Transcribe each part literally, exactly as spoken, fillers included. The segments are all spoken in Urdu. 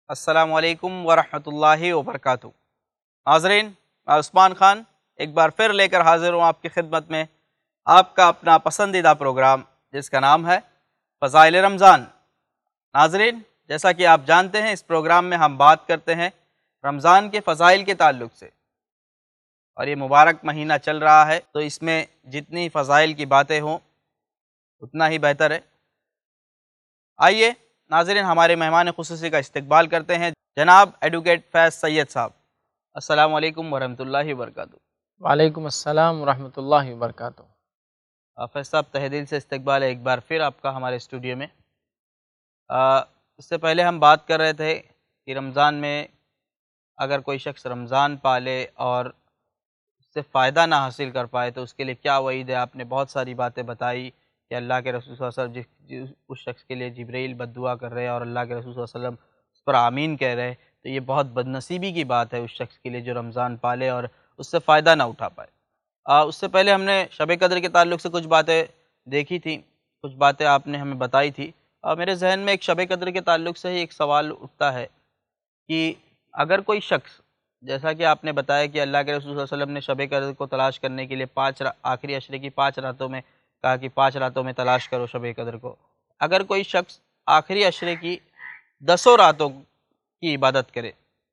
السلام علیکم ورحمۃ اللہ وبرکاتہ۔ ناظرین، میں عثمان خان ایک بار پھر لے کر حاضر ہوں آپ کی خدمت میں، آپ کا اپنا پسندیدہ پروگرام جس کا نام ہے فضائل رمضان۔ ناظرین، جیسا کہ آپ جانتے ہیں، اس پروگرام میں ہم بات کرتے ہیں رمضان کے فضائل کے تعلق سے، اور یہ مبارک مہینہ چل رہا ہے تو اس میں جتنی فضائل کی باتیں ہوں اتنا ہی بہتر ہے۔ آئیے ناظرین، ہمارے مہمان خصوصی کا استقبال کرتے ہیں، جناب ایڈوکیٹ فیض سید صاحب۔ السلام علیکم ورحمۃ اللہ وبرکاتہ۔ وعلیکم السلام ورحمۃ اللہ وبرکاتہ۔ فیض صاحب، تہ دل سے استقبال ہے ایک بار پھر آپ کا ہمارے اسٹوڈیو میں۔ اس سے پہلے ہم بات کر رہے تھے کہ رمضان میں اگر کوئی شخص رمضان پالے اور اس سے فائدہ نہ حاصل کر پائے تو اس کے لیے کیا وعید ہے۔ آپ نے بہت ساری باتیں بتائی کہ اللہ کے رسول صلی اللہ علیہ وسلم جس اس شخص کے لیے جبرائیل بد دعا کر رہے اور اللہ کے رسول صلی اللہ علیہ وسلم اس پر آمین کہہ رہے، تو یہ بہت بد نصیبی کی بات ہے اس شخص کے لیے جو رمضان پالے اور اس سے فائدہ نہ اٹھا پائے۔ آ, اس سے پہلے ہم نے شب قدر کے تعلق سے کچھ باتیں دیکھی تھیں، کچھ باتیں آپ نے ہمیں بتائی تھی۔ آ, میرے ذہن میں ایک شب قدر کے تعلق سے ہی ایک سوال اٹھتا ہے کہ اگر کوئی شخص، جیسا کہ آپ نے بتایا کہ اللہ کے رسول صلی اللہ علیہ وسلم نے شب قدر کو تلاش کرنے کے لیے پانچ آخری عشرے کی پانچ راتوں میں کہا کہ پانچ راتوں میں تلاش کرو شب قدر کو، اگر کوئی شخص آخری عشرے کی دسوں راتوں کی عبادت کرے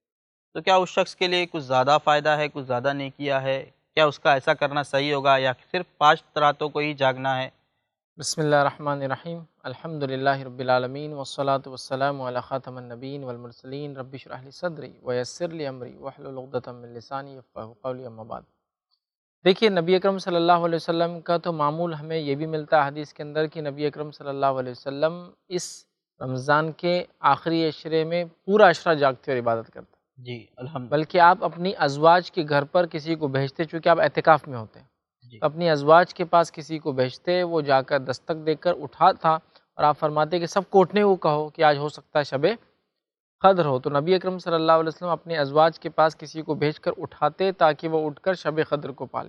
تو کیا اس شخص کے لیے کچھ زیادہ فائدہ ہے، کچھ زیادہ نیکیاں ہے؟ کیا اس کا ایسا کرنا صحیح ہوگا یا صرف پانچ راتوں کو ہی جاگنا ہے؟ بسم اللہ الرحمن الرحیم، الحمد للہ رب العالمین والصلاة والسلام علی خاتم النبیین والمرسلین، رب اشرح لی صدری ویسر لی امری واحلل عقدۃ من لسانی یفقہوا قولی، اما بعد۔ دیکھیے، نبی اکرم صلی اللہ علیہ وسلم کا تو معمول ہمیں یہ بھی ملتا ہے حدیث کے اندر کہ نبی اکرم صلی اللہ علیہ وسلم اس رمضان کے آخری عشرے میں پورا عشرہ جاگتے اور عبادت کرتے ہیں۔ جی الحمد، بلکہ آپ اپنی ازواج کے گھر پر کسی کو بھیجتے، چونکہ آپ اعتکاف میں ہوتے ہیں، جی تو اپنی ازواج کے پاس کسی کو بھیجتے، وہ جا کر دستک دے کر اٹھا تھا، اور آپ فرماتے کہ سب کو اٹھنے کو کہو کہ آج ہو سکتا ہے شب قدر ہو۔ تو نبی اکرم صلی اللہ علیہ وسلم اپنے ازواج کے پاس کسی کو بھیج کر اٹھاتے تاکہ وہ اٹھ کر شب قدر کو پالے۔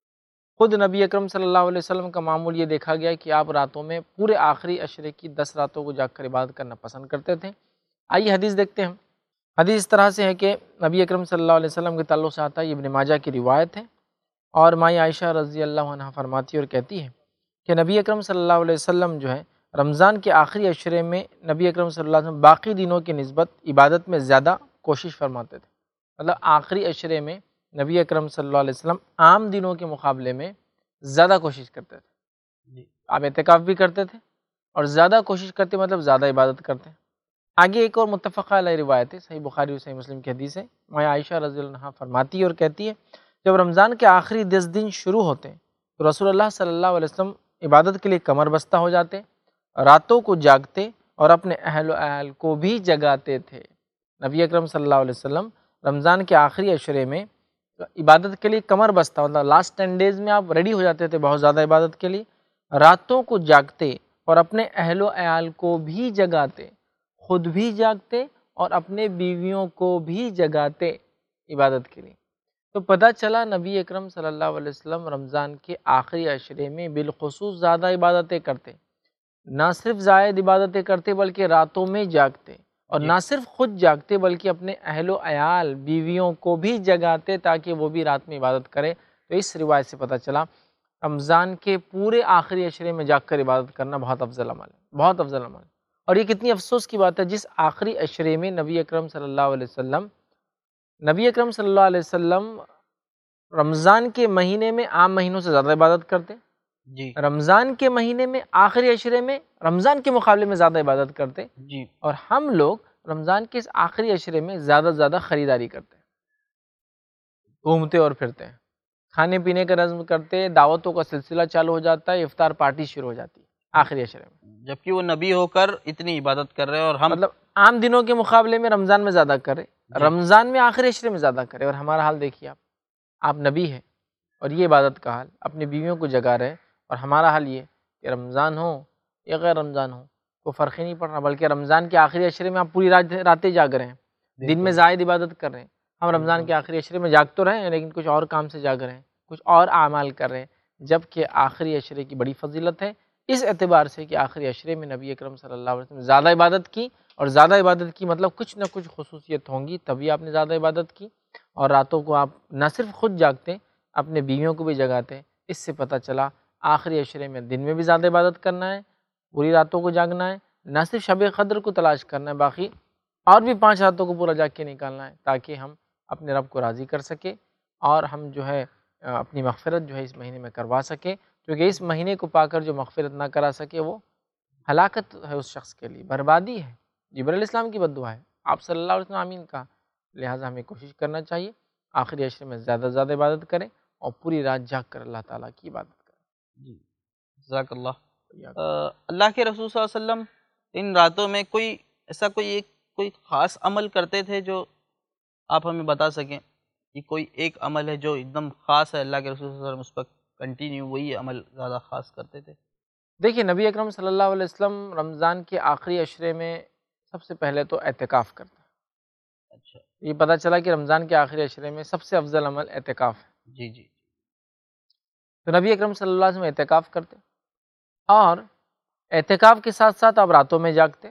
خود نبی اکرم صلی اللہ علیہ وسلم کا معمول یہ دیکھا گیا کہ آپ راتوں میں پورے آخری عشرے کی دس راتوں کو جاگ کر عبادت کرنا پسند کرتے تھے۔ آئیے حدیث دیکھتے ہیں ہم۔ حدیث اس طرح سے ہے کہ نبی اکرم صلی اللہ علیہ وسلم کے تعلق سے آتا ہے، یہ ابن ماجہ کی روایت ہے، اور مائی عائشہ رضی اللہ عنہ فرماتی اور کہتی ہے کہ نبی اکرم صلی اللہ علیہ وسلم جو ہے رمضان کے آخری عشرے میں نبی اکرم صلی اللہ علیہ وسلم باقی دنوں کی نسبت عبادت میں زیادہ کوشش فرماتے تھے۔ مطلب آخری عشرے میں نبی اکرم صلی اللہ علیہ وسلم عام دنوں کے مقابلے میں زیادہ کوشش کرتے تھے۔ آپ اعتکاف بھی کرتے تھے اور زیادہ کوشش کرتے، مطلب زیادہ عبادت کرتے ہیں۔ آگے ایک اور متفقہ علیہ روایت ہے، صحیح بخاری اور صحیح مسلم کی حدیث ہے، مائی عائشہ رضی اللہ عنہا فرماتی اور کہتی ہے جب رمضان کے آخری دس دن شروع ہوتے ہیں تو رسول اللہ صلی اللہ علیہ وسلم عبادت کے لیے کمر بستہ ہو جاتے، راتوں کو جاگتے اور اپنے اہل و عیال کو بھی جگاتے تھے۔ نبی اکرم صلی اللہ علیہ وسلم رمضان کے آخری عشرے میں عبادت کے لیے کمر بستہ، مطلب لاسٹ ٹین ڈیز میں آپ ریڈی ہو جاتے تھے بہت زیادہ عبادت کے لیے، راتوں کو جاگتے اور اپنے اہل و عیال کو بھی جگاتے، خود بھی جاگتے اور اپنے بیویوں کو بھی جگاتے عبادت کے لیے۔ تو پتہ چلا نبی اکرم صلی اللہ علیہ وسلم رمضان کے آخری عشرے میں بالخصوص زیادہ عبادتیں کرتے، نہ صرف زائد عبادتیں کرتے بلکہ راتوں میں جاگتے، اور نہ صرف خود جاگتے بلکہ اپنے اہل و عیال بیویوں کو بھی جگاتے تاکہ وہ بھی رات میں عبادت کرے۔ تو اس روایت سے پتہ چلا رمضان کے پورے آخری عشرے میں جاگ کر عبادت کرنا بہت افضل عمل ہے، بہت افضل عمل ہے۔ اور یہ کتنی افسوس کی بات ہے جس آخری عشرے میں نبی اکرم صلی اللہ علیہ وسلم نبی اکرم صلی اللہ علیہ وسلم رمضان کے مہینے میں عام مہینوں سے زیادہ عبادت کرتے، جی رمضان کے مہینے میں آخری عشرے میں رمضان کے مقابلے میں زیادہ عبادت کرتے، جی اور ہم لوگ رمضان کے اس آخری عشرے میں زیادہ سے زیادہ خریداری کرتے ہیں، گھومتے اور پھرتے ہیں، کھانے پینے کا رزم کرتے، دعوتوں کا سلسلہ چالو ہو جاتا ہے، افطار پارٹی شروع ہو جاتی ہے آخری عشرے میں، جبکہ وہ نبی ہو کر اتنی عبادت کر رہے ہیں اور ہم مطلب عام دنوں کے مقابلے میں رمضان میں زیادہ کرے، رمضان میں آخری عشرے میں زیادہ کرے۔ اور ہمارا حال دیکھیے، آپ آپ نبی ہیں اور یہ عبادت کا حال، اپنی بیویوں کو جگا رہے، اور ہمارا حال یہ کہ رمضان ہو یا غیر رمضان ہو کوئی فرق ہی نہیں پڑ رہا، بلکہ رمضان کے آخری عشرے میں آپ پوری رات راتیں جاگ رہے ہیں، دن میں زائد عبادت کر رہے ہیں۔ ہم رمضان کے آخری عشرے میں جاگ تو رہے ہیں لیکن کچھ اور کام سے جاگ رہے ہیں، کچھ اور اعمال کر رہے ہیں، جبکہ آخری عشرے کی بڑی فضیلت ہے اس اعتبار سے کہ آخری عشرے میں نبی اکرم صلی اللہ علیہ وسلم زیادہ عبادت کی اور زیادہ عبادت کی مطلب کچھ نہ کچھ خصوصیت ہوں گی تبھی آپ نے زیادہ عبادت کی. اور راتوں کو آپ نہ صرف خود جاگتے اپنے بیویوں کو بھی جگاتے. اس سے پتہ چلا آخری عشرے میں دن میں بھی زیادہ عبادت کرنا ہے، پوری راتوں کو جاگنا ہے، نہ صرف شب قدر کو تلاش کرنا ہے، باقی اور بھی پانچ راتوں کو پورا جاگ کے نکالنا ہے تاکہ ہم اپنے رب کو راضی کر سکے اور ہم جو ہے اپنی مغفرت جو ہے اس مہینے میں کروا سکے. کیونکہ اس مہینے کو پا کر جو مغفرت نہ کرا سکے وہ ہلاکت ہے اس شخص کے لیے، بربادی ہے. جبرائیل علیہ السلام کی بد دعا ہے. آپ صلی اللہ علیہ وسلم آمین کہا. لہٰذا ہمیں کوشش کرنا چاہیے آخری عشرے میں زیادہ سے زیادہ عبادت کریں اور پوری رات جاگ کر اللہ تعالیٰ کی عبادت کریں. جی جزاک اللہ. اللہ کے رسول صلی اللہ علیہ وسلم ان راتوں میں کوئی ایسا کوئی ایک کوئی خاص عمل کرتے تھے جو آپ ہمیں بتا سکیں کہ کوئی ایک عمل ہے جو ایک دم خاص ہے، اللہ کے رسول صلی اللہ علیہ وسلم اس پر کنٹینیو وہی عمل زیادہ خاص کرتے تھے؟ دیکھیے نبی اکرم صلی اللہ علیہ وسلم رمضان کے آخری عشرے میں سب سے پہلے تو اعتکاف کرتے ہیں. اچھا، یہ پتہ چلا کہ رمضان کے آخری عشرے میں سب سے افضل عمل اعتکاف ہے. جی جی. تو نبی اکرم صلی اللہ علیہ وسلم اعتکاف کرتے اور اعتکاف کے ساتھ ساتھ آپ راتوں میں جاگتے،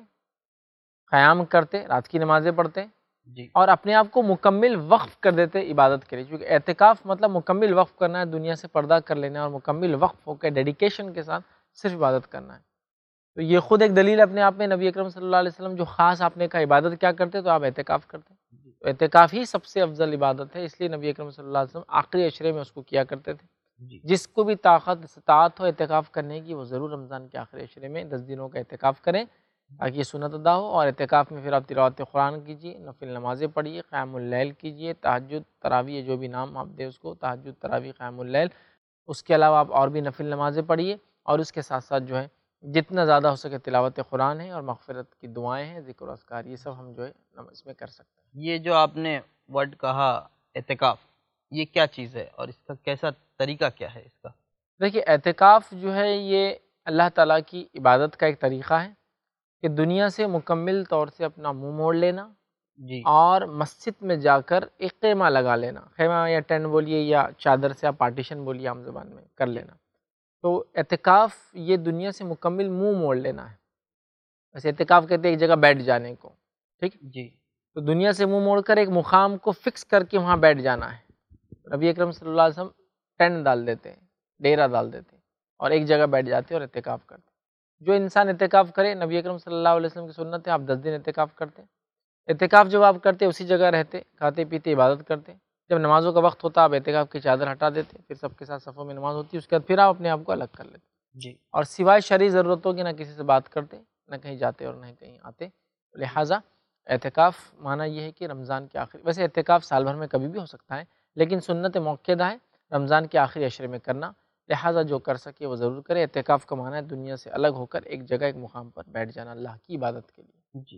قیام کرتے، رات کی نمازیں پڑھتے جی اور اپنے آپ کو مکمل وقف کر دیتے عبادت کے لیے. کیونکہ اعتکاف مطلب مکمل وقف کرنا ہے، دنیا سے پردہ کر لینا ہے اور مکمل وقف ہو کے ڈیڈیکیشن کے ساتھ صرف عبادت کرنا ہے. تو یہ خود ایک دلیل اپنے آپ میں. نبی اکرم صلی اللہ علیہ وسلم جو خاص آپ نے کہا عبادت کیا کرتے تو آپ اعتکاف کرتے. تو اعتکاف ہی سب سے افضل عبادت ہے، اس لیے نبی اکرم صلی اللہ علیہ وسلم آخری عشرے میں اس کو کیا کرتے تھے. جس کو بھی طاقت استطاعت ہو اعتکاف کرنے کی وہ ضرور رمضان کے آخری عشرے میں دس دنوں کا اعتکاف کریں تاکہ یہ سنت ادا ہو. اور اعتکاف میں پھر آپ تلاوت قرآن کیجیے، نفل نمازیں پڑھیے، قیام اللیل کیجیے، تہجد تراویح جو بھی نام آپ دیں اس کو، تہجد تراویح قیام اللیل. اس کے علاوہ آپ اور بھی نفل نمازیں پڑھیے اور اس کے ساتھ ساتھ جو ہے جتنا زیادہ ہو سکے تلاوت قرآن ہے اور مغفرت کی دعائیں ہیں، ذکر و اذکار، یہ سب ہم جو ہے اس میں کر سکتے ہیں. یہ جو آپ نے ورڈ کہا اعتکاف، یہ کیا چیز ہے اور اس کا کیسا طریقہ کیا ہے اس کا؟ دیکھیے اعتکاف جو ہے یہ اللہ تعالیٰ کی عبادت کا ایک طریقہ ہے کہ دنیا سے مکمل طور سے اپنا منہ موڑ لینا جی اور مسجد میں جا کر ایک خیمہ لگا لینا. خیمہ یا ٹینٹ بولیے یا چادر سے آپ پارٹیشن بولیے عام زبان میں کر لینا. تو اعتکاف یہ دنیا سے مکمل منہ موڑ لینا ہے. ویسے اعتکاف کہتے ہیں ایک جگہ بیٹھ جانے کو، ٹھیک. جی تو دنیا سے منہ موڑ کر ایک مقام کو فکس کر کے وہاں بیٹھ جانا ہے. نبی اکرم صلی اللہ علیہ وسلم ٹینٹ ڈال دیتے ہیں، ڈیرا ڈال دیتے ہیں اور ایک جگہ بیٹھ جاتے ہیں اور اعتکاف کرتے ہیں. جو انسان اعتکاف کرے، نبی اکرم صلی اللہ علیہ وسلم کی سنت ہے آپ دس دن اعتکاف کرتے ہیں. اعتکاف جب آپ کرتے اسی جگہ رہتے، کھاتے پیتے عبادت کرتے. جب نمازوں کا وقت ہوتا آپ اعتکاف کی چادر ہٹا دیتے، پھر سب کے ساتھ صفوں میں نماز ہوتی ہے، اس کے بعد پھر آپ اپنے آپ کو الگ کر لیتے. جی اور سوائے شرعی ضرورتوں کے نہ کسی سے بات کرتے، نہ کہیں جاتے اور نہ کہیں آتے. لہٰذا اعتکاف معنی یہ ہے کہ رمضان کے آخری، ویسے اعتکاف سال بھر میں کبھی بھی ہو سکتا ہے لیکن سنت موقعہ ہے رمضان کے آخری عشرے میں کرنا. لہٰذا جو کر سکے وہ ضرور کرے. اعتکاف کا معنی ہے دنیا سے الگ ہو کر ایک جگہ ایک مقام پر بیٹھ جانا اللہ کی عبادت کے لیے. جی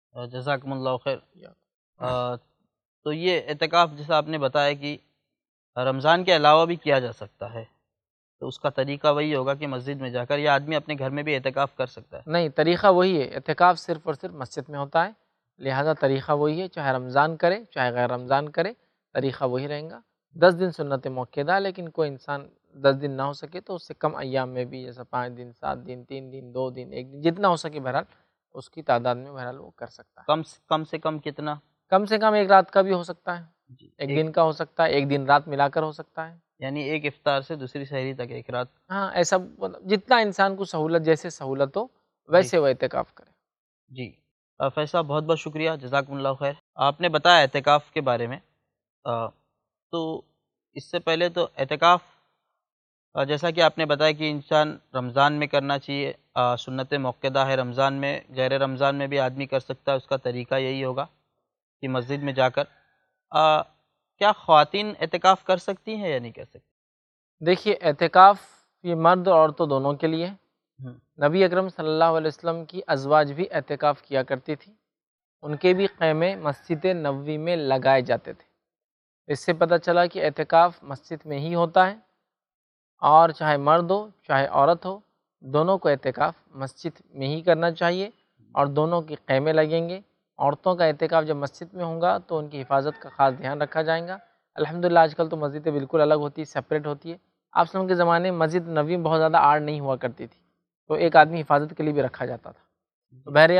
جزاکم اللہ خیر. تو یہ اعتکاف جیسا آپ نے بتایا کہ رمضان کے علاوہ بھی کیا جا سکتا ہے، تو اس کا طریقہ وہی ہوگا کہ مسجد میں جا کر یا آدمی اپنے گھر میں بھی اعتکاف کر سکتا ہے؟ نہیں، طریقہ وہی ہے. اعتکاف صرف اور صرف مسجد میں ہوتا ہے، لہٰذا طریقہ وہی ہے. چاہے رمضان کرے چاہے غیر رمضان کرے طریقہ وہی رہیں گا. دس دن سنت موقعہ، لیکن کوئی انسان دس دن نہ ہو سکے تو اس سے کم ایام میں بھی، جیسا پانچ دن، سات دن، تین دن، دو دن، ایک دن، جتنا ہو سکے بہرحال اس کی تعداد میں بہرحال وہ کر سکتا ہے. کم کم سے کم کتنا؟ کم سے کم ایک رات کا بھی ہو سکتا ہے، جی ایک دن کا ہو سکتا ہے، ایک دن رات ملا کر ہو سکتا ہے. یعنی ایک افطار سے دوسری سحری تک ایک رات. ہاں ایسا جتنا انسان کو سہولت، جیسے سہولت ہو ویسے وہ اعتکاف کرے. جی فیض صاحب بہت بہت شکریہ، جزاکم اللہ خیر. آپ نے بتایا اعتکاف کے بارے میں، تو اس سے پہلے تو اعتکاف جیسا کہ آپ نے بتایا کہ انسان رمضان میں کرنا چاہیے، سنت موقعہ ہے رمضان میں، غیر رمضان میں بھی آدمی کر سکتا ہے. اس کا طریقہ یہی ہوگا کہ مسجد میں جا کر. کیا خواتین اعتکاف کر سکتی ہیں یا نہیں کر سکتی؟ دیکھیے اعتکاف یہ مرد اور عورتوں دونوں کے لیے. نبی اکرم صلی اللہ علیہ وسلم کی ازواج بھی اعتکاف کیا کرتی تھی، ان کے بھی خیمے مسجد نبوی میں لگائے جاتے تھے. اس سے پتہ چلا کہ اعتکاف مسجد میں ہی ہوتا ہے اور چاہے مرد ہو چاہے عورت ہو دونوں کو اعتکاف مسجد میں ہی کرنا چاہیے اور دونوں کے خیمے لگیں گے. عورتوں کا اعتکاف جب مسجد میں ہوگا تو ان کی حفاظت کا خاص دھیان رکھا جائے گا. الحمدللہ آج کل تو مسجدیں بالکل الگ ہوتی ہے، سپریٹ ہوتی ہے. آپ سلم کے زمانے میں مسجد نبوی میں بہت زیادہ آڑ نہیں ہوا کرتی تھی، تو ایک آدمی حفاظت کے لیے بھی رکھا جاتا تھا. تو بہرحال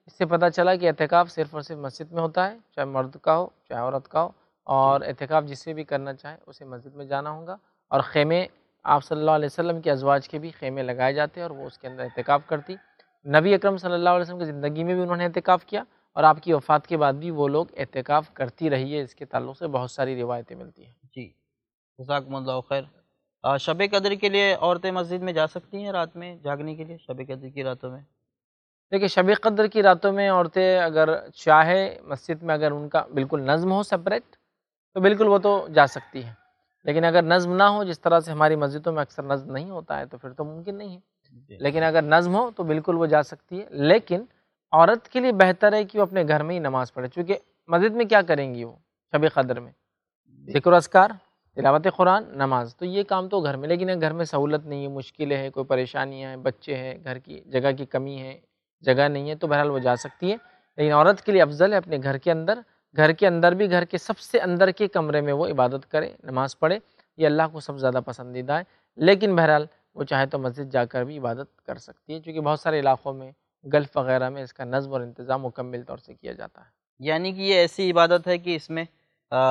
اس سے پتہ چلا کہ اعتکاف صرف اور صرف مسجد میں ہوتا ہے، چاہے مرد کا ہو چاہے عورت کا ہو، اور اعتکاف جسے بھی کرنا چاہے اسے مسجد میں جانا ہوگا، اور خیمے آپ صلی اللہ علیہ وسلم کے ازواج کے بھی خیمے لگائے جاتے ہیں اور وہ اس کے اندر اعتکاف کرتی۔ نبی اکرم صلی اللہ علیہ وسلم کی زندگی میں بھی انہوں نے اعتکاف کیا، اور آپ کی وفات کے بعد بھی وہ لوگ اعتکاف کرتی رہی ہے، اس کے تعلق سے بہت ساری روایتیں ملتی ہیں۔ جی جزاکم اللہ خیر۔ آ، شب قدر کے لیے عورتیں مسجد میں جا سکتی ہیں رات میں جاگنے کے لیے، شب قدر کی راتوں میں؟ دیکھیے شب قدر کی راتوں میں عورتیں اگر چاہے مسجد میں، اگر ان کا بالکل نظم ہو سپریٹ، تو بالکل وہ تو جا سکتی ہیں، لیکن اگر نظم نہ ہو، جس طرح سے ہماری مسجدوں میں اکثر نظم نہیں ہوتا ہے، تو پھر تو ممکن نہیں ہے، لیکن اگر نظم ہو تو بالکل وہ جا سکتی ہے۔ لیکن عورت کے لیے بہتر ہے کہ وہ اپنے گھر میں ہی نماز پڑھے، چونکہ مسجد میں کیا کریں گی وہ شب قدر میں؟ ذکر و اذکار، تلاوت قرآن، نماز، تو یہ کام تو گھر میں، لیکن اگر گھر میں سہولت نہیں ہے، مشکلیں ہیں، کوئی پریشانیاں ہیں، بچے ہیں، گھر کی جگہ کی کمی ہے، جگہ نہیں ہے، تو بہرحال وہ جا سکتی ہے۔ لیکن عورت کے لیے افضل ہے اپنے گھر کے اندر، گھر کے اندر بھی گھر کے سب سے اندر کے کمرے میں وہ عبادت کرے، نماز پڑھے، یہ اللہ کو سب سے زیادہ پسندیدہ ہے۔ لیکن بہرحال وہ چاہے تو مسجد جا کر بھی عبادت کر سکتی ہے، کیونکہ بہت سارے علاقوں میں گلف وغیرہ میں اس کا نظم اور انتظام مکمل طور سے کیا جاتا ہے۔ یعنی کہ یہ ایسی عبادت ہے کہ اس میں آ،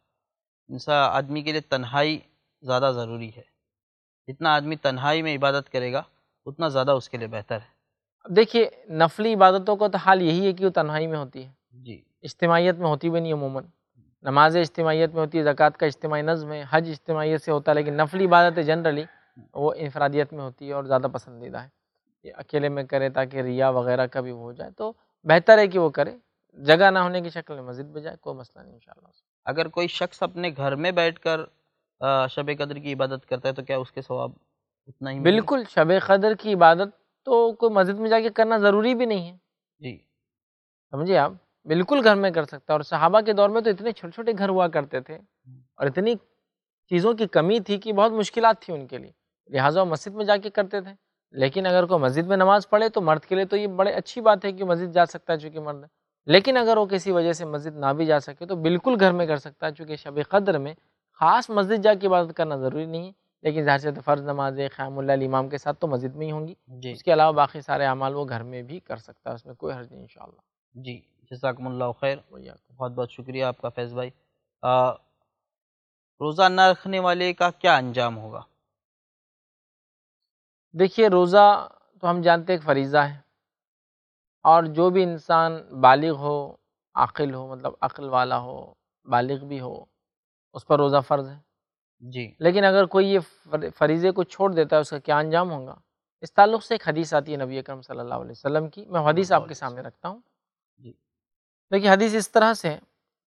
انسان آدمی کے لیے تنہائی زیادہ ضروری ہے، جتنا آدمی تنہائی میں عبادت کرے گا اتنا زیادہ اس کے لیے بہتر ہے۔ اب دیکھیے نفلی عبادتوں کا تو حال یہی ہے کہ وہ تنہائی میں ہوتی ہے، جی اجتماعیت میں ہوتی بھی نہیں عموماً۔ نماز اجتماعیت میں ہوتی ہے، زکوٰۃ کا اجتماعی نظم ہے، حج اجتماعیت سے ہوتا ہے، لیکن نفلی عبادتیں جنرلی وہ انفرادیت میں ہوتی ہے اور زیادہ پسندیدہ ہے کہ اکیلے میں کرے، تاکہ ریا وغیرہ کا بھی ہو جائے، تو بہتر ہے کہ وہ کرے، جگہ نہ ہونے کی شکل میں مسجد میں جائے، کوئی مسئلہ نہیں انشاءاللہ۔ اگر کوئی شخص اپنے گھر میں بیٹھ کر آ، شب قدر کی عبادت کرتا ہے تو کیا اس کے ثواب اتنا ہی ملے گا؟ بالکل شب قدر کی عبادت تو کوئی مسجد میں جا کے کرنا ضروری بھی نہیں ہے، جی سمجھے آپ، بالکل گھر میں کر سکتا ہے۔ اور صحابہ کے دور میں تو اتنے چھوٹے چھوٹے گھر ہوا کرتے تھے اور اتنی چیزوں کی کمی تھی کہ بہت مشکلات تھی ان کے لیے، لہٰذا وہ مسجد میں جا کے کرتے تھے۔ لیکن اگر کوئی مسجد میں نماز پڑھے تو مرد کے لیے تو یہ بڑے اچھی بات ہے کہ مسجد جا سکتا ہے چونکہ مرد ہے، لیکن اگر وہ کسی وجہ سے مسجد نہ بھی جا سکے تو بالکل گھر میں کر سکتا ہے، چونکہ شب قدر میں خاص مسجد جا کے عبادت کرنا ضروری نہیں ہے، لیکن ظاہر سے فرض نمازیں قیام اللیل امام کے ساتھ تو مسجد میں ہی ہوں گی، جی اس کے علاوہ باقی سارے اعمال وہ گھر میں بھی کر سکتا ہے، اس میں کوئی حرج نہیں انشاءاللہ۔ جی جزاکم اللہ خیر، وإياكم۔ بہت بہت شکریہ آپ کا فیض بھائی۔ آ، روزہ نہ رکھنے والے کا کیا انجام ہوگا؟ دیکھیے روزہ تو ہم جانتے ہیں ایک فریضہ ہے، اور جو بھی انسان بالغ ہو، عاقل ہو، مطلب عقل والا ہو، بالغ بھی ہو، اس پر روزہ فرض ہے۔ جی لیکن اگر کوئی یہ فریضے کو چھوڑ دیتا ہے اس کا کیا انجام ہوگا؟ اس تعلق سے ایک حدیث آتی ہے نبی اکرم صلی اللہ علیہ وسلم کی، میں حدیث آپ کے سامنے رکھتا ہوں۔ جی دیکھیے حدیث اس طرح سے ہے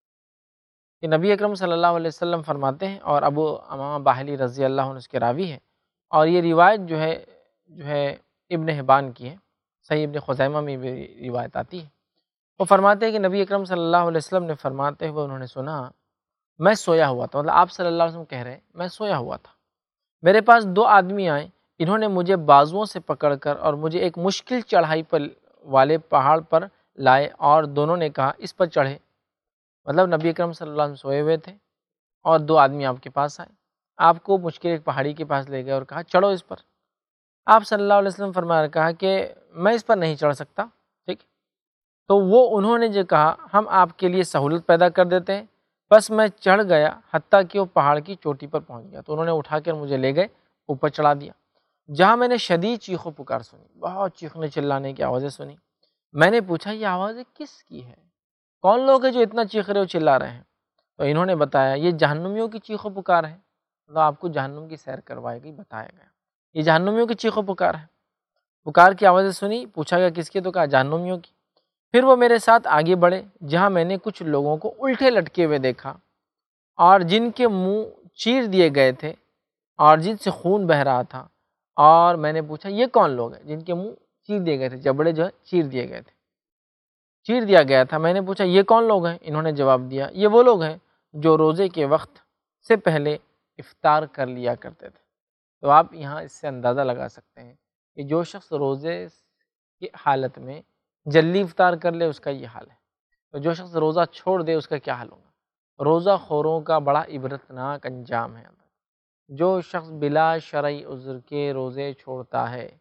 کہ نبی اکرم صلی اللہ علیہ وسلم فرماتے ہیں، اور ابو امامہ باہلی رضی اللہ عنہ اس کے راوی ہیں، اور یہ روایت جو ہے جو ہے ابن حبان کی ہے، صحیح ابن خزیمہ میں بھی روایت آتی ہے۔ وہ فرماتے ہیں کہ نبی اکرم صلی اللہ علیہ وسلم نے فرماتے ہوئے انہوں نے سنا، میں سویا ہوا تھا، مطلب آپ صلی اللہ علیہ وسلم کہہ رہے ہیں میں سویا ہوا تھا، میرے پاس دو آدمی آئے، انہوں نے مجھے بازوؤں سے پکڑ کر اور مجھے ایک مشکل چڑھائی پر والے پہاڑ پر لائے، اور دونوں نے کہا اس پر چڑھے، مطلب نبی اکرم صلی اللہ علیہ وسلم سوئے ہوئے تھے اور دو آدمی آپ کے پاس آئے، آپ کو مشکل ایک پہاڑی کے پاس لے گئے اور کہا چڑھو اس پر۔ آپ صلی اللہ علیہ وسلم فرمایا کہا کہ میں اس پر نہیں چڑھ سکتا، ٹھیک، تو وہ انہوں نے جو کہا ہم آپ کے لیے سہولت پیدا کر دیتے ہیں، بس میں چڑھ گیا حتیٰ کہ وہ پہاڑ کی چوٹی پر پہنچ گیا، تو انہوں نے اٹھا کر مجھے لے گئے، اوپر چڑھا دیا، جہاں میں نے شدید چیخ و پکار سنی، بہت چیخنے چلانے کی آوازیں سنی، میں نے پوچھا یہ آوازیں کس کی ہے، کون لوگ ہیں جو اتنا چیخ رہے ہو چلا رہے ہیں؟ تو انہوں نے بتایا یہ جہنمیوں کی چیخ و پکار ہے، تو آپ کو جہنم کی سیر کروائے گی، بتایا گیا یہ جہنمیوں کی چیخ و پکار ہے۔ پکار کی آوازیں سنی، پوچھا گیا کس کی، تو کہا جہنمیوں کی۔ پھر وہ میرے ساتھ آگے بڑھے، جہاں میں نے کچھ لوگوں کو الٹے لٹکے ہوئے دیکھا، اور جن کے منہ چیر دیے گئے تھے اور جن سے خون بہہ رہا تھا، اور میں نے پوچھا یہ کون لوگ ہیں جن کے منہ چیر دیے گئے تھے، جبڑے جو ہے چیر دیے گئے تھے، چیر دیا گیا تھا، میں نے پوچھا یہ کون لوگ ہیں؟ انہوں نے جواب دیا یہ وہ لوگ ہیں جو روزے کے وقت سے پہلے افطار کر لیا کرتے تھے۔ تو آپ یہاں اس سے اندازہ لگا سکتے ہیں کہ جو شخص روزے کی حالت میں جلدی افطار کر لے اس کا یہ حال ہے، تو جو شخص روزہ چھوڑ دے اس کا کیا حال ہوگا۔ روزہ خوروں کا بڑا عبرتناک انجام ہے، جو شخص بلا شرعی عذر کے روزے چھوڑتا ہے،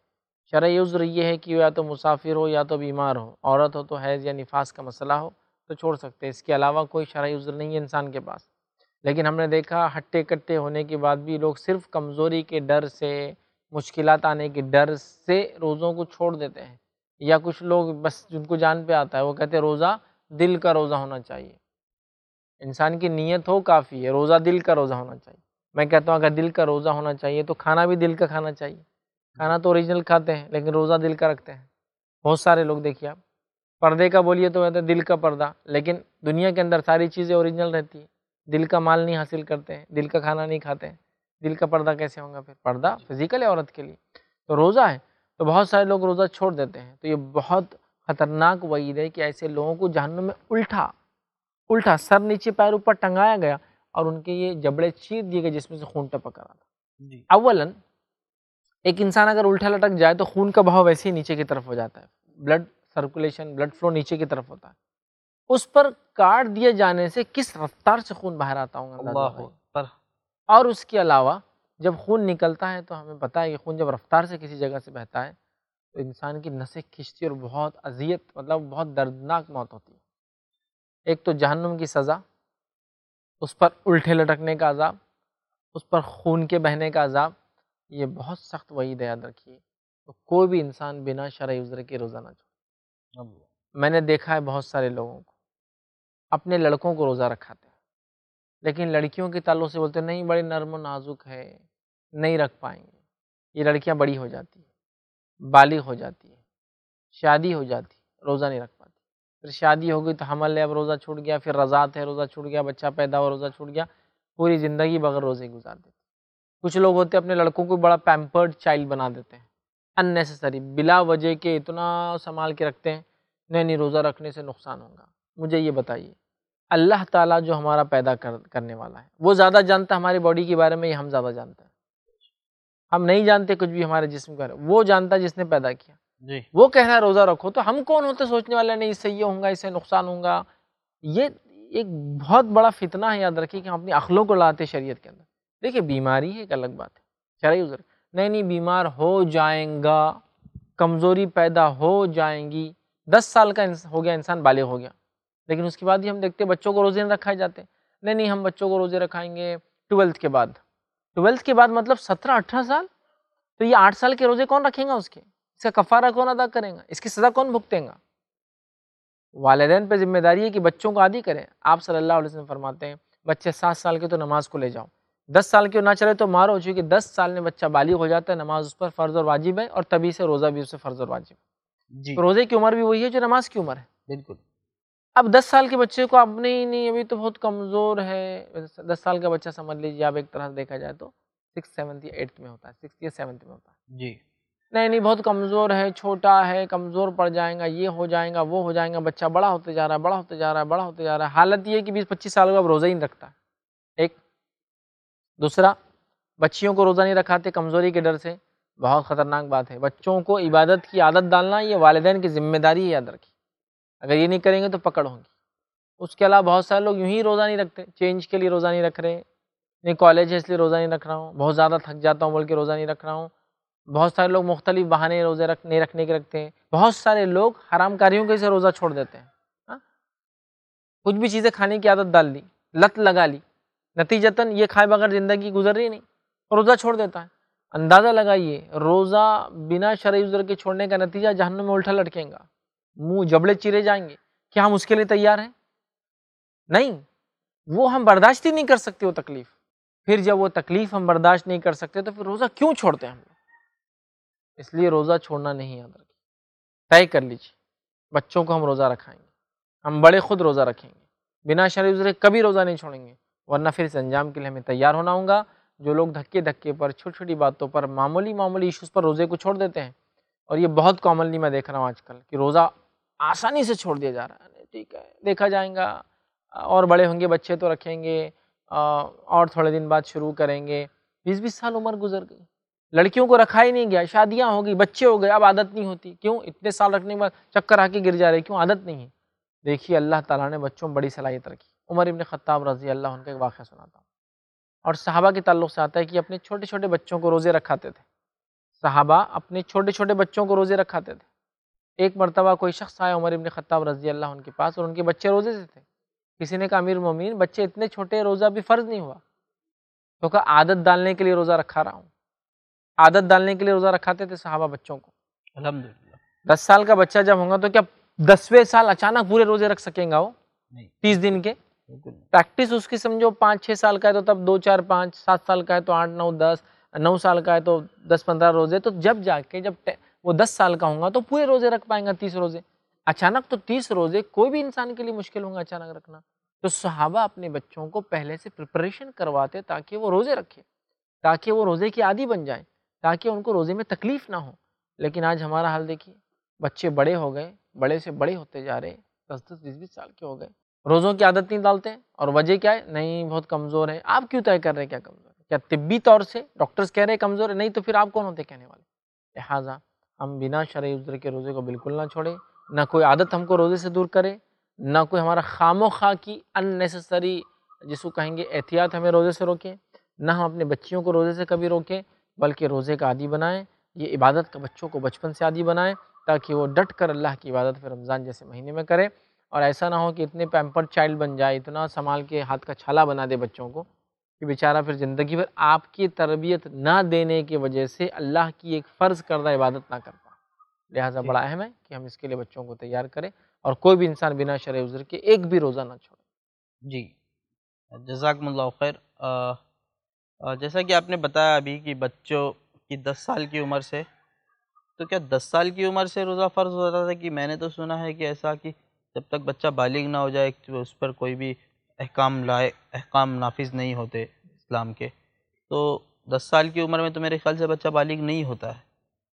شرعی عذر یہ ہے کہ یا تو مسافر ہو یا تو بیمار ہو، عورت ہو تو حیض یا نفاس کا مسئلہ ہو تو چھوڑ سکتے ہیں، اس کے علاوہ کوئی شرعی عذر نہیں ہے انسان کے پاس۔ لیکن ہم نے دیکھا ہٹے کٹے ہونے کے بعد بھی لوگ صرف کمزوری کے ڈر سے، مشکلات آنے کے ڈر سے روزوں کو چھوڑ دیتے ہیں، یا کچھ لوگ بس جن کو جان پہ آتا ہے وہ کہتے ہیں روزہ دل کا روزہ ہونا چاہیے، انسان کی نیت ہو کافی ہے، روزہ دل کا روزہ ہونا چاہیے۔ میں کہتا ہوں اگر دل کا روزہ ہونا چاہیے تو کھانا بھی دل کا کھانا چاہیے، کھانا تو اوریجنل کھاتے ہیں لیکن روزہ دل کا رکھتے ہیں بہت سارے لوگ۔ دیکھیے آپ پردے کا بولیے تو کہتے ہیں دل کا پردہ، لیکن دنیا کے اندر ساری چیزیں اوریجنل رہتی ہیں، دل کا مال نہیں حاصل کرتے ہیں، دل کا کھانا نہیں کھاتے ہیں، دل کا پردہ کیسے ہوگا؟ پھر پردہ فزیکل ہے عورت کے لیے، تو روزہ ہے تو بہت سارے لوگ روزہ چھوڑ دیتے ہیں، تو یہ بہت خطرناک وعید ہے کہ ایسے لوگوں کو جہنم میں الٹا الٹا سر نیچے پیر اوپر ٹنگایا گیا اور ان کے یہ جبڑے چیر دیے گئے جس میں سے خون ٹپک رہا تھا۔ جی اولاً ایک انسان اگر الٹا لٹک جائے تو خون کا بہاؤ ویسے ہی نیچے کی طرف ہو جاتا ہے، بلڈ سرکولیشن، بلڈ فلو نیچے کی طرف ہوتا ہے، اس پر کاٹ دیے جانے سے کس رفتار سے خون باہر آتا ہوں اللہ اکبر۔ اور اس کے علاوہ جب خون نکلتا ہے تو ہمیں پتہ ہے کہ خون جب رفتار سے کسی جگہ سے بہتا ہے تو انسان کی نسیں کھنچتی اور بہت اذیت، مطلب بہت دردناک موت ہوتی ہے۔ ایک تو جہنم کی سزا، اس پر الٹے لٹکنے کا عذاب، اس پر خون کے بہنے کا عذاب، یہ بہت سخت وعید ہے، یاد رکھیے۔ تو کوئی بھی انسان بنا شرعی عذر کے روزہ نہ چھوڑے۔ میں نے دیکھا ہے بہت سارے لوگوں کو اپنے لڑکوں کو روزہ رکھاتے ہیں، لیکن لڑکیوں کے تعلق سے بولتے ہیں نہیں بڑی نرم و نازک ہے، نہیں رکھ پائیں گے۔ یہ لڑکیاں بڑی ہو جاتی ہیں، بالغ ہو جاتی ہیں، شادی ہو جاتی ہے، روزہ نہیں رکھ پاتی، پھر شادی ہو گئی تو حمل ہے اب روزہ چھوٹ گیا، پھر رضاعت ہے روزہ چھوٹ گیا، بچہ پیدا ہوا روزہ چھوٹ گیا، پوری زندگی بغیر روزے گزار دیتے۔ کچھ لوگ ہوتے ہیں اپنے لڑکوں کو بڑا پیمپرڈ چائلڈ بنا دیتے ہیں، اننیسیسری، بلا وجہ کے اتنا سنبھال کے رکھتے ہیں، نہیں نہیں روزہ رکھنے سے نقصان ہوگا۔ مجھے یہ بتائیے اللہ تعالیٰ جو ہمارا پیدا کر کرنے والا ہے وہ زیادہ جانتا ہے ہماری باڈی کے بارے میں یا ہم زیادہ جانتے ہیں؟ ہم نہیں جانتے کچھ بھی ہمارے جسم کے بارے میں، وہ جانتا ہے جس نے پیدا کیا۔ جی وہ کہہ رہا ہے روزہ رکھو تو ہم کون ہوتے سوچنے والے نہیں اس سے یہ ہوں گا اس سے نقصان ہوگا۔ یہ ایک بہت بڑا فتنہ ہے، یاد رکھیے کہ ہم اپنی عقلوں کو لاتے شریعت کے اندر۔ دیکھیے بیماری ہے ایک الگ بات ہے، شرعی عذر نہیں نہیں بیمار ہو جائیں گا، کمزوری پیدا ہو جائیں گی۔ دس سال کا ہو گیا انسان، بالغ ہو گیا، لیکن اس کے بعد ہی ہم دیکھتے ہیں بچوں کو روزے نہیں رکھائے جاتے، نہیں نہیں ہم بچوں کو روزے رکھائیں گے ٹویلتھ کے بعد۔ ٹویلتھ کے بعد مطلب سترہ اٹھارہ سال، تو یہ آٹھ سال کے روزے کون رکھیں گا؟ اس کے اس کا کفارہ کون ادا کرے گا؟ اس کی سزا کون بھگتیں گا؟ والدین پہ ذمہ داری ہے کہ بچوں کو عادی کریں۔ آپ صلی اللہ علیہ وسلم فرماتے ہیں بچے سات سال کے تو نماز کو لے جاؤ، دس سال کے نہ چلے تو مارو، چونکہ دس سال میں بچہ بالغ ہو جاتا ہے، نماز اس پر فرض اور واجب ہے، اور تبھی سے روزہ بھی اس سے فرض اور واجب ہے۔ جی تو روزے کی عمر بھی وہی ہے جو نماز کی عمر ہے۔ بالکل۔ اب دس سال کے بچے کو آپ نہیں نہیں ابھی تو بہت کمزور ہے، دس سال کا بچہ سمجھ لیجیے آپ ایک طرح سے دیکھا جائے تو سکس سیونتھ یا ایٹتھ میں ہوتا ہے، سکس یا سیونتھ میں ہوتا ہے، جی نہیں نہیں بہت کمزور ہے، چھوٹا ہے، کمزور پڑ جائے گا، یہ ہو جائے گا، وہ ہو جائے گا، بچہ بڑا ہوتے جا رہا ہے، بڑا ہوتے جا رہا ہے، بڑا ہوتے جا رہا ہے، حالت یہ ہے کہ بیس پچیس سال کا اب روزہ ہی نہیں رکھتا۔ ایک دوسرا، بچیوں کو روزہ نہیں رکھاتے کمزوری کے ڈر سے، بہت خطرناک بات ہے۔ بچوں کو عبادت کی عادت ڈالنا یہ والدین کی ذمہ داری ہے، یاد رکھیے، اگر یہ نہیں کریں گے تو پکڑ ہوگی۔ اس کے علاوہ بہت سارے لوگ یوں ہی روزہ نہیں رکھتے، چینج کے لیے روزہ نہیں رکھ رہے، نہیں کالج ہے اس لیے روزہ نہیں رکھ رہا ہوں، بہت زیادہ تھک جاتا ہوں بول کے روزہ نہیں رکھ رہا ہوں۔ بہت سارے لوگ مختلف بہانے روزے رکھ نہیں رکھنے کے رکھتے ہیں۔ بہت سارے لوگ حرام کاریوں کے سے روزہ چھوڑ دیتے ہیں، ہاں؟ کچھ بھی چیزیں کھانے کی عادت ڈال دی، لت لگا لی، نتیجتاً یہ کھائے بغیر زندگی گزر رہی نہیں، روزہ چھوڑ دیتا ہے۔ اندازہ لگائیے روزہ بنا شرعی عذر کے چھوڑنے کا نتیجہ جہنم میں الٹا لٹکیں گا، منہ جبڑے چیرے جائیں گے۔ کیا ہم اس کے لیے تیار ہیں؟ نہیں، وہ ہم برداشت ہی نہیں کر سکتے وہ تکلیف۔ پھر جب وہ تکلیف ہم برداشت نہیں کر سکتے تو پھر روزہ کیوں چھوڑتے ہیں ہم لوگ؟ اس لیے روزہ چھوڑنا نہیں، یاد رکھیے، طے کر لیجیے بچوں کو ہم روزہ رکھائیں گے، ہم بڑے خود روزہ رکھیں گے، بنا شرعی عذر کبھی روزہ نہیں چھوڑیں گے، ورنہ پھر اس انجام کے لیے ہمیں تیار ہونا ہوگا۔ جو لوگ دھکے دھکے پر، چھوٹی چھوٹی باتوں پر، معمولی معمولی ایشوز پر روزے کو چھوڑ دیتے ہیں، اور یہ بہت کامنلی میں دیکھ رہا ہوں آج کل کہ روزہ آسانی سے چھوڑ دیا جا رہا ہے، ٹھیک ہے دیکھا جائے گا اور بڑے ہوں گے بچے تو رکھیں گے اور تھوڑے دن بعد شروع کریں گے، بیس بیس سال عمر گزر گئی، لڑکیوں کو رکھا ہی نہیں گیا، شادیاں ہو گئی، بچے ہو گئے، اب عادت نہیں ہوتی، کیوں؟ اتنے سال رکھنے کے بعد چکر آ کے گر جا رہے، کیوں؟ عادت نہیں ہے۔ دیکھیے اللہ تعالیٰ نے بچوں میں بڑی صلاحیت رکھی۔ عمر ابن خطاب رضی اللہ عنہ کا ایک واقعہ سناتا ہوں، اور صحابہ کے تعلق سے آتا ہے کہ اپنے چھوٹے چھوٹے بچوں کو روزے رکھاتے تھے۔ صحابہ اپنے چھوٹے چھوٹے بچوں کو روزے رکھاتے تھے. ایک مرتبہ کوئی شخص آیا عمر ابن خطاب رضی اللہ عنہ کے پاس، اور ان کے بچے روزے سے تھے. کسی نے کہا امیر المومنین بچے اتنے چھوٹے روزہ بھی فرض نہیں ہوا. تو کہا عادت ڈالنے کے لیے روزہ رکھا رہا ہوں. عادت ڈالنے کے لیے روزہ رکھاتے تھے صحابہ بچوں کو. الحمدللہ. دس سال کا بچہ جب ہوگا تو کیا دسویں سال اچانک پورے روزے رکھ سکیں گا وہ تیس دن کے؟ پریکٹس اس کی سمجھو پانچ چھ سال کا ہے تو تب دو چار پانچ، سات سال کا ہے تو آٹھ نو دس، نو سال کا ہے تو دس پندرہ روزے. تو جب جا کے جب وہ دس سال کا ہوگا تو پورے روزے رکھ پائیں گا تیس روزے. اچانک تو تیس روزے کوئی بھی انسان کے لیے مشکل ہوگا اچانک رکھنا. تو صحابہ اپنے بچوں کو پہلے سے پریپریشن کرواتے تاکہ وہ روزے رکھے، تاکہ وہ روزے کی عادی بن جائیں، تاکہ ان کو روزے میں تکلیف نہ ہو. لیکن آج ہمارا حال دیکھیے، بچے بڑے ہو گئے، بڑے سے بڑے ہوتے جا رہے، دس دس بیس بیس سال کے ہو گئے، روزوں کی عادت نہیں ڈالتے. اور وجہ کیا ہے؟ نہیں بہت کمزور ہے. آپ کیوں طے کر رہے ہیں کیا کمزور ہے؟ کیا طبی طور سے ڈاکٹرز کہہ رہے ہیں کمزور ہے؟ نہیں تو پھر آپ کون ہوتے کہنے والے؟ لہٰذا ہم بنا شرعی عذر کے روزے کو بالکل نہ چھوڑیں. نہ کوئی عادت ہم کو روزے سے دور کرے، نہ کوئی ہمارا خام و خواہ کی ان نیسسری جس کو کہیں گے احتیاط ہمیں روزے سے روکیں. نہ ہم اپنے بچیوں کو روزے سے کبھی روکیں، بلکہ روزے کا عادی بنائیں. یہ عبادت کا بچوں کو بچپن سے عادی بنائیں تاکہ وہ ڈٹ کر اللہ کی عبادت پھر رمضان جیسے مہینے میں کرے. اور ایسا نہ ہو کہ اتنے پیمپر چائلڈ بن جائے، اتنا سنبھال کے ہاتھ کا چھالا بنا دے بچوں کو کہ بیچارہ پھر زندگی بھر آپ کی تربیت نہ دینے کی وجہ سے اللہ کی ایک فرض کردہ عبادت نہ کر پائے. لہٰذا بڑا اہم ہے کہ ہم اس کے لیے بچوں کو تیار کریں اور کوئی بھی انسان بنا شرعی عذر کے ایک بھی روزہ نہ چھوڑے. جی جزاکم اللہ خیر. آ, آ, جیسا کہ آپ نے بتایا ابھی کہ بچوں کی دس سال کی عمر سے، تو کیا دس سال کی عمر سے روزہ فرض ہوتا تھا؟ کہ میں نے تو سنا ہے کہ ایسا کہ جب تک بچہ بالغ نہ ہو جائے تو اس پر کوئی بھی احکام لائے احکام نافذ نہیں ہوتے اسلام کے. تو دس سال کی عمر میں تو میرے خیال سے بچہ بالغ نہیں ہوتا ہے.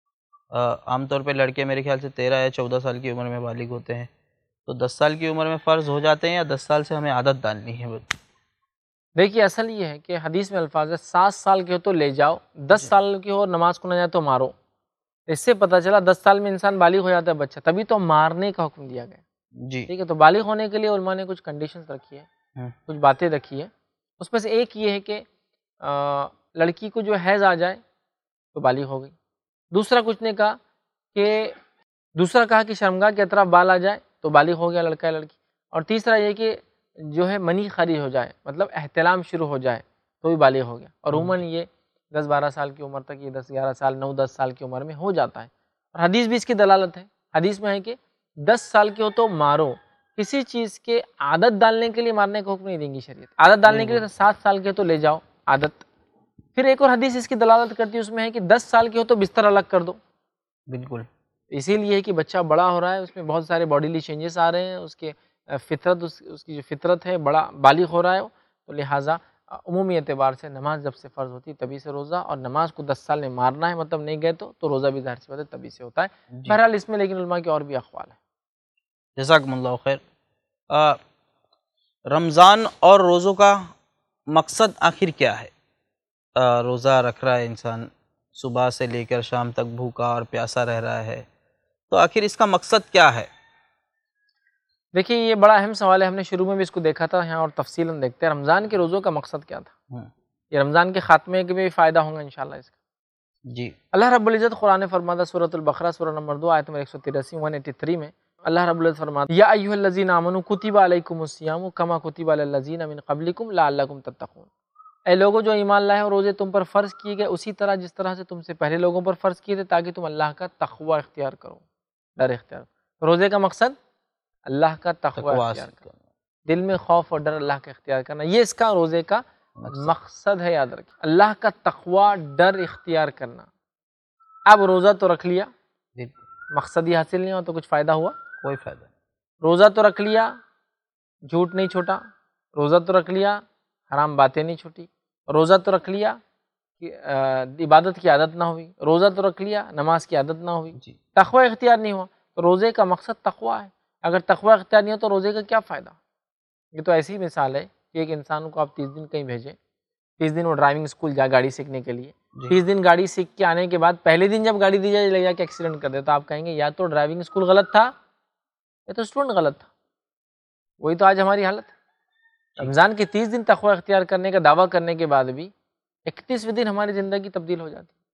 عام طور پہ لڑکے میرے خیال سے تیرہ یا چودہ سال کی عمر میں بالغ ہوتے ہیں. تو دس سال کی عمر میں فرض ہو جاتے ہیں یا دس سال سے ہمیں عادت ڈالنی ہے؟ دیکھیے اصل یہ ہے کہ حدیث میں الفاظ ہے سات سال کے ہو تو لے جاؤ، دس سال کی ہو نماز کو نہ جائے تو مارو. اس سے پتہ چلا دس سال میں انسان بالغ ہو جاتا ہے بچہ، تبھی تو مارنے کا حکم دیا گیا. جی ٹھیک ہے. تو بالغ ہونے کے لیے علماء نے کچھ کنڈیشنز رکھی ہے، کچھ باتیں رکھی ہے. اس میں سے ایک یہ ہے کہ لڑکی کو جو حیض آ جائے تو بالغ ہو گئی. دوسرا کچھ نے کہا کہ دوسرا کہا کہ شرمگاہ کے اطراف بال آ جائے تو بالغ ہو گیا لڑکا یا لڑکی. اور تیسرا یہ کہ جو ہے منی خارج ہو جائے، مطلب احتلام شروع ہو جائے تو بھی بالغ ہو گیا. اور عموماً یہ دس بارہ سال کی عمر تک، یہ دس گیارہ سال نو دس سال کی عمر میں ہو جاتا ہے. اور حدیث بھی اس کی دلالت ہے. حدیث میں ہے کہ دس سال کے ہو تو مارو. کسی چیز کے عادت ڈالنے کے لیے مارنے کا حکم نہیں دیں گی شریعت. عادت ڈالنے کے لیے تو سات سال کے ہو تو لے جاؤ عادت. پھر ایک اور حدیث اس کی دلالت کرتی ہے، اس میں ہے کہ دس سال کے ہو تو بستر الگ کر دو. بالکل. اسی لیے کہ بچہ بڑا ہو رہا ہے، اس میں بہت سارے باڈیلی چینجز آ رہے ہیں، اس کے فطرت اس, اس کی جو فطرت ہے بڑا بالغ ہو رہا ہے. تو لہٰذا عمومی اعتبار سے نماز جب سے فرض ہوتی ہے تبھی سے روزہ، اور نماز کو دس سال میں مارنا ہے مطلب نہیں گئے تو تو روزہ بھی ظاہر سی بات ہے تبھی سے ہوتا ہے. بہرحال اس میں لیکن علماء کے اور بھی اقوال ہیں. جزاکم اللہ خیر. آ, رمضان اور روزوں کا مقصد آخر کیا ہے؟ آ, روزہ رکھ رہا ہے انسان، صبح سے لے کر شام تک بھوکا اور پیاسا رہ رہا ہے، تو آخر اس کا مقصد کیا ہے؟ دیکھیے یہ بڑا اہم سوال ہے. ہم نے شروع میں بھی اس کو دیکھا تھا، یہاں اور تفصیلاً دیکھتے ہیں رمضان کے روزوں کا مقصد کیا تھا. یہ رمضان کے خاتمے کے بھی فائدہ ہوگا انشاءاللہ اس کا. جی اللہ رب العزت قرآن فرماتا سورۃ البقرہ سورہ نمبر دو آیت نمبر ایک سو تراسی ایک سو تراسی میں اللہ رب العزت فرماتا یا ایھا الذین آمنوا کتب علیکم الصیام کما کتب علی الذین من قبلکم لعلکم تتقون. اے لوگوں جو ایمان لائے ہو، روزے تم پر فرض کیے گئے اسی طرح جس طرح سے تم سے پہلے لوگوں پر فرض کیے تھے تاکہ تم اللہ کا تقوی اختیار کرو، ڈر اختیار کرو. روزے کا مقصد اللہ کا تقوی اختیار کرنا، دل میں خوف اور ڈر اللہ کا اختیار کرنا، یہ اس کا روزے کا مقصد ہے. یاد رکھیں اللہ کا تقوی ڈر اختیار کرنا. اب روزہ تو رکھ لیا، مقصد ہی حاصل نہیں ہوا تو کچھ فائدہ ہوا؟ کوئی فائدہ نہیں. روزہ تو رکھ لیا، جھوٹ نہیں چھوٹا. روزہ تو رکھ لیا، حرام باتیں نہیں چھوٹی. روزہ تو رکھ لیا کہ عبادت کی عادت نہ ہوئی. روزہ تو رکھ لیا، نماز کی عادت نہ ہوئی. جی. تقوی اختیار نہیں ہوا. تو روزے کا مقصد تقوی ہے. اگر تقوی اختیار نہیں ہو تو روزے کا کیا فائدہ؟ یہ تو ایسی مثال ہے کہ ایک انسان کو آپ تیس دن کہیں بھیجیں، تیس دن وہ ڈرائیونگ اسکول جائے گاڑی سیکھنے کے لیے. تیس دن گاڑی سیکھ کے آنے کے بعد پہلے دن جب گاڑی دی جائے لے جا کے ایکسیڈنٹ کر دے تو آپ کہیں گے یا تو ڈرائیونگ اسکول غلط تھا یا تو اسٹوڈنٹ غلط تھا. وہی تو آج ہماری حالت ہے. رمضان کے تیس دن تقوی اختیار کرنے کا دعویٰ کرنے کے بعد بھی اکتیسویں دن ہماری زندگی تبدیل ہو جاتی ہے.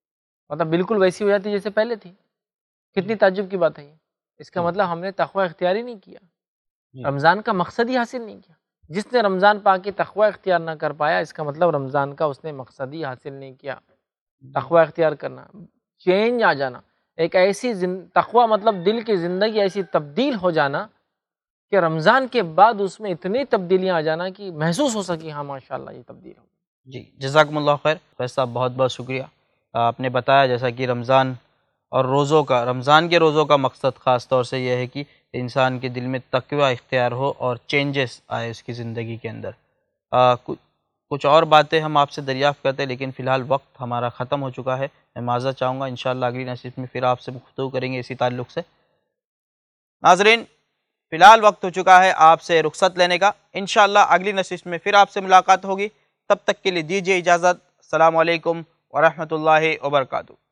مطلب بالکل ویسی ہو جاتی جیسے پہلے تھی. کتنی تعجب کی بات ہے یہ. اس کا مطلب ہم نے تقوی اختیار ہی نہیں کیا، رمضان کا مقصد ہی حاصل نہیں کیا. جس نے رمضان پا کے تقوی اختیار نہ کر پایا، اس کا مطلب رمضان کا اس نے مقصد ہی حاصل نہیں کیا. تقوی اختیار کرنا، چینج آ جانا، ایک ایسی تقوی مطلب دل کی زندگی ایسی تبدیل ہو جانا کہ رمضان کے بعد اس میں اتنی تبدیلیاں آ جانا کہ محسوس ہو سکی ہاں ماشاءاللہ یہ تبدیل ہو. جی جزاکم اللہ خیر. فیض صاحب بہت بہت شکریہ. آپ نے بتایا جیسا کہ رمضان اور روزوں کا رمضان کے روزوں کا مقصد خاص طور سے یہ ہے کہ انسان کے دل میں تقوی اختیار ہو اور چینجز آئے اس کی زندگی کے اندر. آ, کچھ اور باتیں ہم آپ سے دریافت کرتے ہیں لیکن فی الحال وقت ہمارا ختم ہو چکا ہے. میں معذرت چاہوں گا، انشاءاللہ اگلی نشست میں پھر آپ سے گفتگو کریں گے اسی تعلق سے. ناظرین فی الحال وقت ہو چکا ہے آپ سے رخصت لینے کا. انشاءاللہ اگلی نشست میں پھر آپ سے ملاقات ہوگی. تب تک کے لیے دیجیے اجازت. السلام علیکم ورحمۃ اللہ وبرکاتہ.